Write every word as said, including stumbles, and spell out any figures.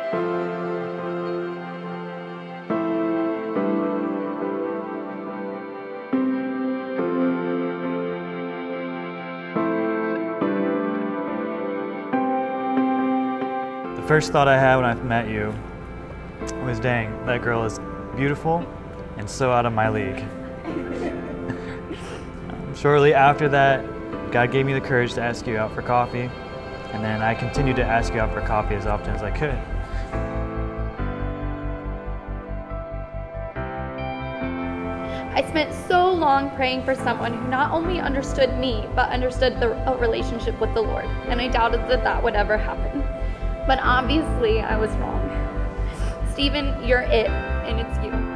The first thought I had when I met you was, dang, that girl is beautiful and so out of my league. um, shortly after that, God gave me the courage to ask you out for coffee, and then I continued to ask you out for coffee as often as I could. I spent so long praying for someone who not only understood me, but understood the a relationship with the Lord, and I doubted that that would ever happen. But obviously, I was wrong. Stephen, you're it, and it's you.